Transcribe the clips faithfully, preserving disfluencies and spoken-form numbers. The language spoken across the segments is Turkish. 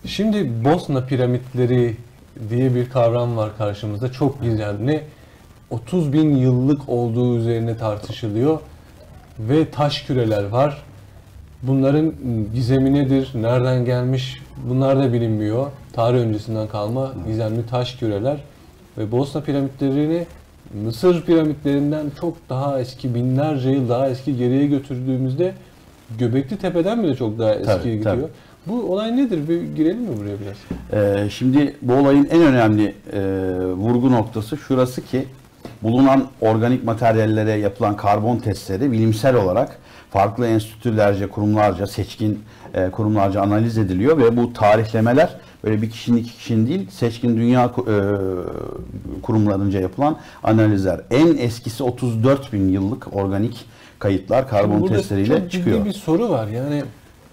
Şimdi Bosna piramitleri diye bir kavram var karşımızda. Çok gizemli. otuz bin yıllık olduğu üzerine tartışılıyor. Ve taş küreler var. Bunların gizemi nedir? Nereden gelmiş? Bunlar da bilinmiyor. Tarih öncesinden kalma gizemli taş küreler. Ve Bosna piramitlerini Mısır piramitlerinden çok daha eski, binlerce yıl daha eski geriye götürdüğümüzde Göbekli Tepe'den bile çok daha eskiye Tabii, gidiyor. tabii. Bu olay nedir? Bir girelim mi buraya biraz? Ee, şimdi bu olayın en önemli e, vurgu noktası şurası ki bulunan organik materyallere yapılan karbon testleri bilimsel olarak farklı enstitülerce, kurumlarca, seçkin e, kurumlarca analiz ediliyor ve bu tarihlemeler böyle bir kişinin iki kişinin değil, seçkin dünya e, kurumlarınca yapılan analizler. En eskisi otuz dört bin yıllık organik kayıtlar karbon Burada testleriyle çok çıkıyor. ciddi bir soru var. Yani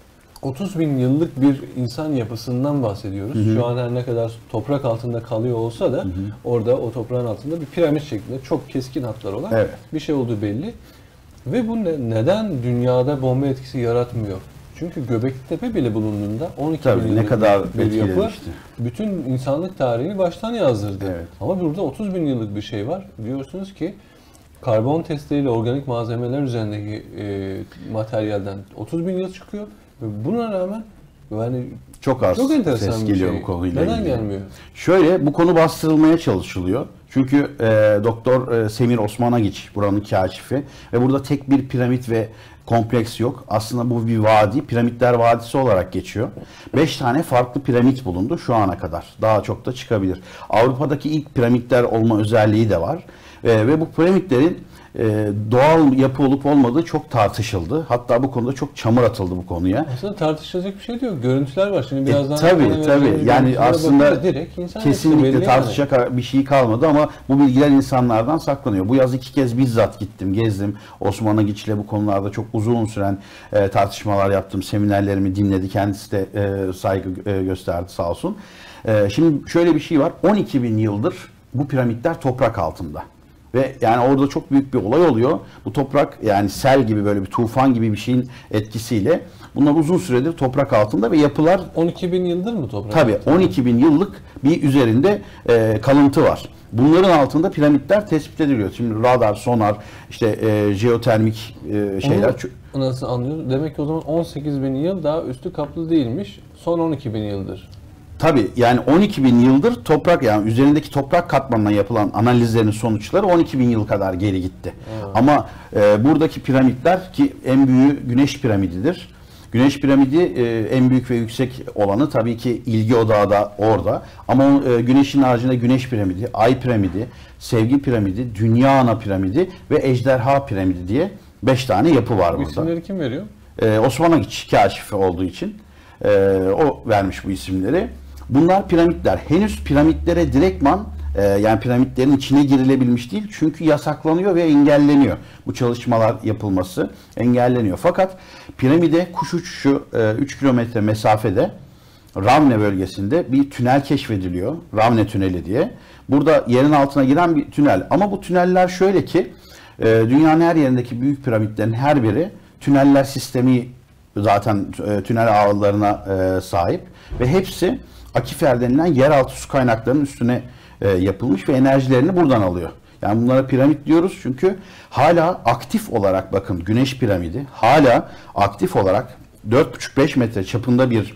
otuz bin yıllık bir insan yapısından bahsediyoruz. Hı hı. Şu an her ne kadar toprak altında kalıyor olsa da Hı hı. orada o toprağın altında bir piramit şeklinde çok keskin hatlar olan Evet. bir şey olduğu belli. Ve bu ne, neden dünyada bomba etkisi yaratmıyor? Çünkü Göbekli Tepe bile bulunduğunda on iki Tabii, bin ne yıllık kadar bir yapı etkilemişti. bütün insanlık tarihini baştan yazdırdı. Evet. Ama burada otuz bin yıllık bir şey var. Diyorsunuz ki karbon testleriyle organik malzemeler üzerindeki e, materyalden otuz bin yıl çıkıyor. Ve buna rağmen yani Çok az çok enteresan ses bir geliyor şey. bu konuyla Neden ilgili. gelmiyor? Şöyle, bu konu bastırılmaya çalışılıyor. Çünkü e, Doktor e, Semir Osmanagiç buranın kaşifi ve burada tek bir piramit ve kompleks yok. Aslında bu bir vadi, Piramitler Vadisi olarak geçiyor. Beş tane farklı piramit bulundu şu ana kadar. Daha çok da çıkabilir. Avrupa'daki ilk piramitler olma özelliği de var. E, ve bu piramitlerin e, doğal yapı olup olmadığı çok tartışıldı. Hatta bu konuda çok çamur atıldı bu konuya. Aslında tartışılacak bir şey de yok. Görüntüler var. Şimdi E, birazdan tabii tabii. Yani aslında direkt insan kesinlikle tartışacak yani bir şey kalmadı ama bu bilgiler insanlardan saklanıyor. Bu yaz iki kez bizzat gittim, gezdim. Osmanagiç'le bu konularda çok uzun süren e, tartışmalar yaptım. Seminerlerimi dinledi. Kendisi de e, saygı e, gösterdi sağ olsun. E, şimdi şöyle bir şey var. on iki bin yıldır bu piramitler toprak altında. Ve yani orada çok büyük bir olay oluyor. Bu toprak yani sel gibi böyle bir tufan gibi bir şeyin etkisiyle bunlar uzun süredir toprak altında ve yapılar on iki bin yıldır mı toprak? tabii altında? on iki bin yıllık bir üzerinde e, kalıntı var. Bunların altında piramitler tespit ediliyor. Şimdi radar, sonar, işte e, jeotermik e, şeyler. Onu nasıl anlıyoruz? Demek ki o zaman on sekiz bin yıl daha üstü kaplı değilmiş. Son on iki bin yıldır. Tabii yani on iki bin yıldır toprak yani üzerindeki toprak katmanına yapılan analizlerin sonuçları on iki bin yıl kadar geri gitti. Evet. Ama e, buradaki piramitler ki en büyüğü Güneş piramididir. Güneş piramidi e, en büyük ve yüksek olanı tabii ki ilgi odağı da orada. Ama e, Güneş'in haricinde Güneş piramidi, Ay piramidi, Sevgi piramidi, Dünya ana piramidi ve Ejderha piramidi diye beş tane yapı var Bu burada. isimleri kim veriyor? E, Osmanagiç kaşifi olduğu için e, o vermiş bu isimleri. Bunlar piramitler. Henüz piramitlere direktman e, yani piramitlerin içine girilebilmiş değil. Çünkü yasaklanıyor ve engelleniyor. Bu çalışmalar yapılması engelleniyor. Fakat piramide kuş uçuşu e, üç kilometre mesafede Ravne bölgesinde bir tünel keşfediliyor. Ravne tüneli diye. Burada yerin altına giren bir tünel. Ama bu tüneller şöyle ki e, dünyanın her yerindeki büyük piramitlerin her biri tüneller sistemi zaten e, tünel ağlarına e, sahip ve hepsi akifer denilen yeraltı su kaynaklarının üstüne e, yapılmış ve enerjilerini buradan alıyor. Yani bunlara piramit diyoruz çünkü hala aktif olarak bakın Güneş piramidi hala aktif olarak dört buçuk beş metre çapında bir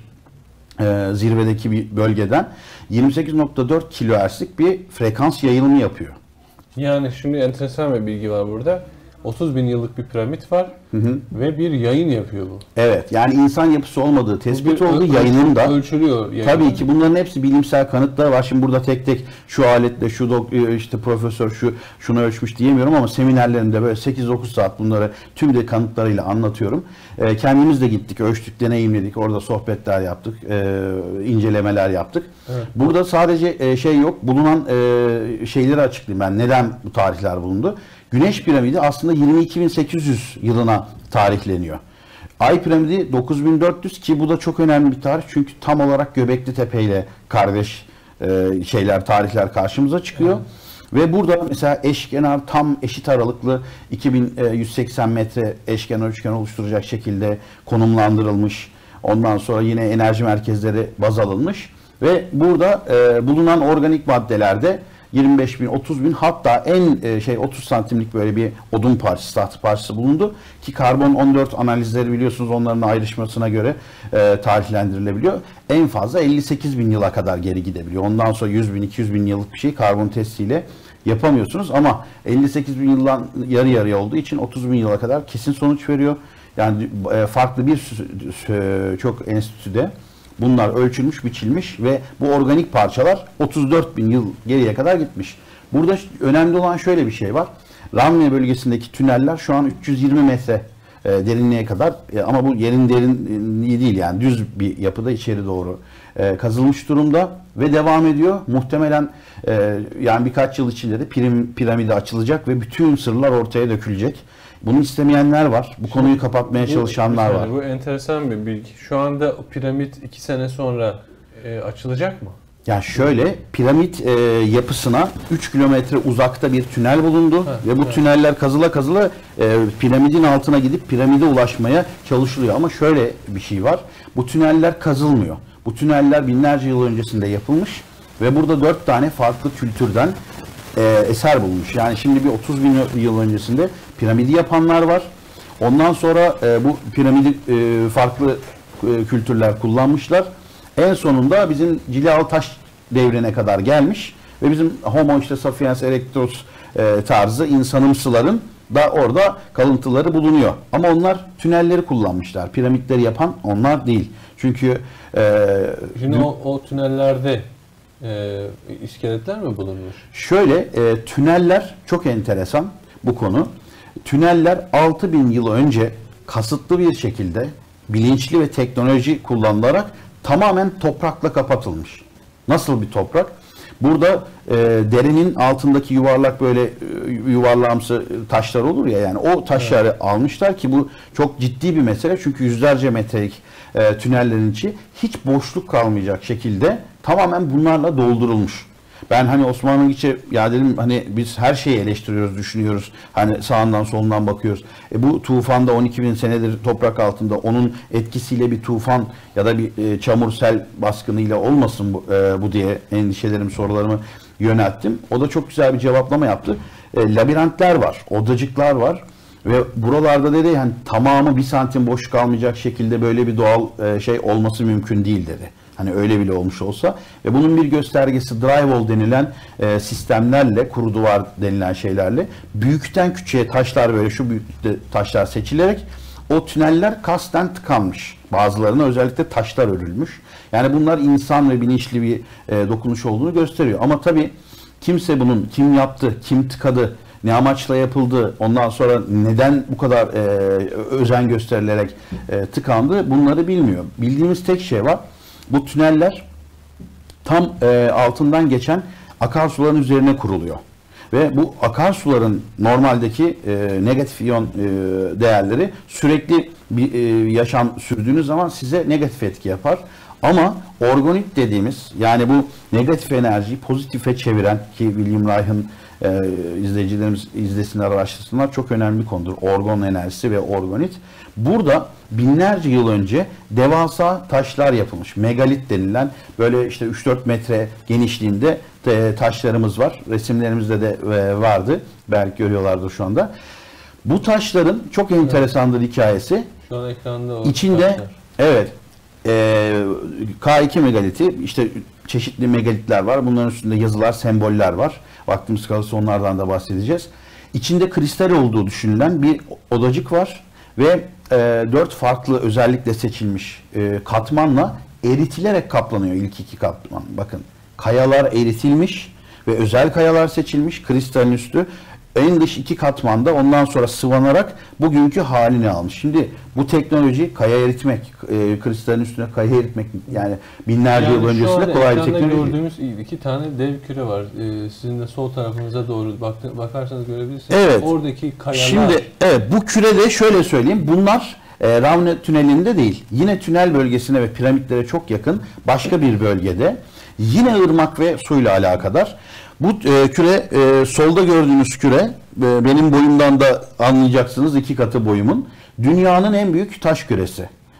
e, zirvedeki bir bölgeden yirmi sekiz nokta dört kilohertzlik bir frekans yayılımı yapıyor. Yani şimdi enteresan bir bilgi var burada. otuz bin yıllık bir piramit var Hı hı. ve bir yayın yapıyor bu. Evet yani insan yapısı olmadığı tespit Bu bir oldu öl- yayınında. Ölçülüyor. Yayın. Tabii ki bunların hepsi bilimsel kanıtları var. Şimdi burada tek tek şu aletle şu dok- işte profesör şu şunu ölçmüş diyemiyorum ama seminerlerimde böyle sekiz dokuz saat bunları tüm de kanıtlarıyla anlatıyorum. E, kendimiz de gittik, ölçtük, deneyimledik. Orada sohbetler yaptık, e, incelemeler yaptık. Evet. Burada sadece e, şey yok. Bulunan e, şeyleri açıklayayım ben. Neden bu tarihler bulundu? Güneş piramidi aslında yirmi iki bin sekiz yüz yılına tarihleniyor. Ay piramidi dokuz bin dört yüz ki bu da çok önemli bir tarih çünkü tam olarak Göbekli Tepe ile kardeş e, şeyler tarihler karşımıza çıkıyor. Evet. Ve burada mesela eşkenar tam eşit aralıklı iki bin yüz seksen metre eşkenar üçgen oluşturacak şekilde konumlandırılmış. Ondan sonra yine enerji merkezleri baz alınmış ve burada e, bulunan organik maddelerde yirmi beş bin, otuz bin, hatta en e, şey otuz santimlik böyle bir odun parçası, tahta parçası bulundu ki karbon on dört analizleri biliyorsunuz, onların ayrışmasına göre e, tarihlendirilebiliyor. En fazla elli sekiz bin yıla kadar geri gidebiliyor. Ondan sonra yüz bin, iki yüz bin yıllık bir şey karbon testiyle yapamıyorsunuz ama elli sekiz bin yıldan yarı yarıya olduğu için otuz bin yıla kadar kesin sonuç veriyor. Yani e, farklı bir e, çok enstitüde bunlar ölçülmüş, biçilmiş ve bu organik parçalar otuz dört bin yıl geriye kadar gitmiş. Burada önemli olan şöyle bir şey var. Ramne bölgesindeki tüneller şu an üç yüz yirmi metre e, derinliğe kadar e, ama bu yerin derinliği değil, yani düz bir yapıda içeri doğru e, kazılmış durumda ve devam ediyor. Muhtemelen e, yani birkaç yıl içinde de piram, piramidi açılacak ve bütün sırlar ortaya dökülecek. Bunu istemeyenler var. Bu konuyu kapatmaya bu, çalışanlar yani var. Bu enteresan bir bilgi. Şu anda piramit iki sene sonra e, açılacak mı? Ya şöyle, piramit e, yapısına üç kilometre uzakta bir tünel bulundu Ha, ve bu evet. tüneller kazıla kazıla e, piramidin altına gidip piramide ulaşmaya çalışılıyor. Ama şöyle bir şey var. Bu tüneller kazılmıyor. Bu tüneller binlerce yıl öncesinde yapılmış ve burada dört tane farklı kültürden e, eser bulunmuş. Yani şimdi bir otuz bin yıl öncesinde piramidi yapanlar var. Ondan sonra e, bu piramidi e, farklı e, kültürler kullanmışlar. En sonunda bizim Cilalı Taş devrine kadar gelmiş ve bizim Homo işte sapiens erectus e, tarzı insanımsıların da orada kalıntıları bulunuyor. Ama onlar tünelleri kullanmışlar. Piramitleri yapan onlar değil. Çünkü e, Şimdi o, o tünellerde e, iskeletler mi bulunmuş? şöyle e, tüneller çok enteresan bu konu. Tüneller altı bin yıl önce kasıtlı bir şekilde bilinçli ve teknoloji kullanılarak tamamen toprakla kapatılmış. Nasıl bir toprak? Burada e, derenin altındaki yuvarlak böyle e, yuvarlağımsı taşlar olur ya, yani o taşları evet. almışlar ki bu çok ciddi bir mesele, çünkü yüzlerce metrelik e, tünellerin içi hiç boşluk kalmayacak şekilde tamamen bunlarla doldurulmuş. Ben hani Osmanlı içi ya dedim, hani biz her şeyi eleştiriyoruz, düşünüyoruz. Hani sağından solundan bakıyoruz. E bu tufanda on iki bin senedir toprak altında, onun etkisiyle bir tufan ya da bir e, çamur sel baskınıyla olmasın bu, e, bu diye endişelerimi, sorularımı yönelttim. O da çok güzel bir cevaplama yaptı. E, labirentler var, odacıklar var. Ve buralarda dedi yani tamamı bir santim boş kalmayacak şekilde böyle bir doğal e, şey olması mümkün değil dedi. Hani öyle bile olmuş olsa, ve bunun bir göstergesi drywall denilen e, sistemlerle, kuru duvar denilen şeylerle büyükten küçüğe taşlar, böyle şu büyüklükte taşlar seçilerek o tüneller kasten tıkanmış. Bazılarına özellikle taşlar örülmüş. Yani bunlar insan ve bilinçli bir e, dokunuş olduğunu gösteriyor. Ama tabii kimse bunun kim yaptı, kim tıkadı, ne amaçla yapıldı, ondan sonra neden bu kadar e, özen gösterilerek e, tıkandı, bunları bilmiyor. Bildiğimiz tek şey var. Bu tüneller tam e, altından geçen akarsuların üzerine kuruluyor. Ve bu akarsuların normaldeki e, negatif iyon e, değerleri sürekli bir e, yaşam sürdüğünüz zaman size negatif etki yapar. Ama organik dediğimiz, yani bu negatif enerjiyi pozitife çeviren, ki William Reich'ın e, izleyicilerimiz izlesinler, araştırsınlar, çok önemli bir konudur. Orgon enerjisi ve organit. Burada binlerce yıl önce devasa taşlar yapılmış. Megalit denilen böyle işte üç dört metre genişliğinde taşlarımız var. Resimlerimizde de vardı. Belki görüyorlardır şu anda. Bu taşların çok enteresandır hikayesi. Şu an ekranda o İçinde taşlar. Evet. E, K iki megaliti, işte çeşitli megalitler var. Bunların üstünde yazılar, semboller var. Vaktimiz kalırsa onlardan da bahsedeceğiz. İçinde kristal olduğu düşünülen bir odacık var ve e, dört farklı özellikle seçilmiş e, katmanla eritilerek kaplanıyor ilk iki katman. Bakın, kayalar eritilmiş ve özel kayalar seçilmiş, kristalin üstü. En dış iki katmanda ondan sonra sıvanarak bugünkü halini almış. Şimdi bu teknoloji, kaya eritmek, e, kristalin üstüne kaya eritmek, yani binlerce yani yıl öncesinde kolay bir teknoloji. Gördüğümüz iki tane dev küre var. Ee, sizin de sol tarafınıza doğru baktı, bakarsanız görebilirsiniz. Evet. Oradaki kayalar. Şimdi evet, bu kürede şöyle söyleyeyim. Bunlar e, Ravne tünelinde değil. Yine tünel bölgesine ve piramitlere çok yakın başka bir bölgede. Yine ırmak ve suyla alakadar. Bu e, küre, e, solda gördüğünüz küre, e, benim boyumdan da anlayacaksınız, iki katı boyumun. Dünyanın en büyük taş küresi.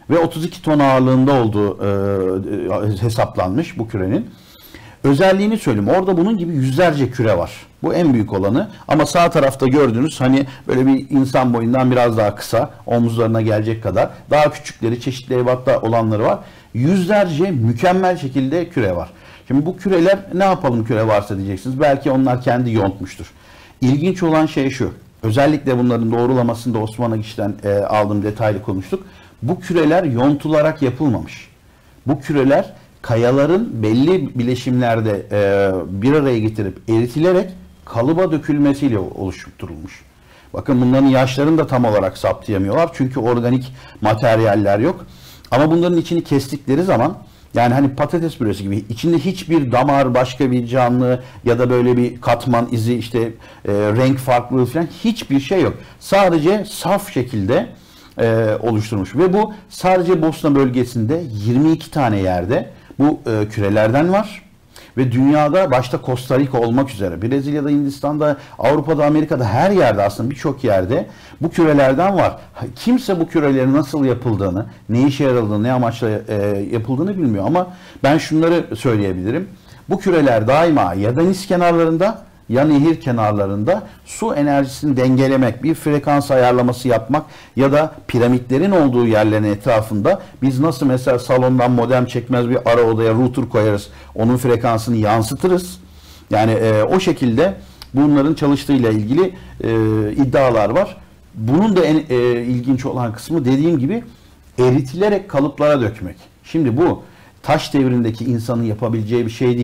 ve otuz iki ton ağırlığında olduğu e, hesaplanmış bu kürenin. Özelliğini söyleyeyim. Orada bunun gibi yüzlerce küre var. Bu en büyük olanı. Ama sağ tarafta gördüğünüz hani böyle bir insan boyundan biraz daha kısa, omuzlarına gelecek kadar. Daha küçükleri, çeşitli ebatta olanları var. Yüzlerce mükemmel şekilde küre var. Şimdi bu küreler, ne yapalım küre varsa diyeceksiniz. Belki onlar kendi yontmuştur. İlginç olan şey şu. Özellikle bunların doğrulamasında Osman Agiş'ten e, aldığım detaylı konuştuk. Bu küreler yontularak yapılmamış. Bu küreler kayaların belli bileşimlerde e, bir araya getirip eritilerek kalıba dökülmesiyle oluşturulmuş. Bakın bunların yaşlarını da tam olarak saptayamıyorlar. Çünkü organik materyaller yok. Ama bunların içini kestikleri zaman, yani hani patates püresi gibi, içinde hiçbir damar, başka bir canlı ya da böyle bir katman izi, işte e, renk farklılığı falan hiçbir şey yok. Sadece saf şekilde e, oluşturmuş. Ve bu sadece Bosna bölgesinde yirmi iki tane yerde bu e, kürelerden var. Ve dünyada başta Costa Rica olmak üzere Brezilya'da, Hindistan'da, Avrupa'da, Amerika'da her yerde, aslında birçok yerde bu kürelerden var. Kimse bu kürelerin nasıl yapıldığını, ne işe yaradığını, ne amaçla e, yapıldığını bilmiyor. Ama ben şunları söyleyebilirim. Bu küreler daima ya deniz kenarlarında ya nehir kenarlarında su enerjisini dengelemek, bir frekans ayarlaması yapmak ya da piramitlerin olduğu yerlerin etrafında biz nasıl mesela salondan modem çekmez bir ara odaya router koyarız, onun frekansını yansıtırız. Yani e, o şekilde bunların çalıştığıyla ilgili e, iddialar var. Bunun da en e, ilginç olan kısmı, dediğim gibi, eritilerek kalıplara dökmek. Şimdi bu taş devrindeki insanın yapabileceği bir şey değil.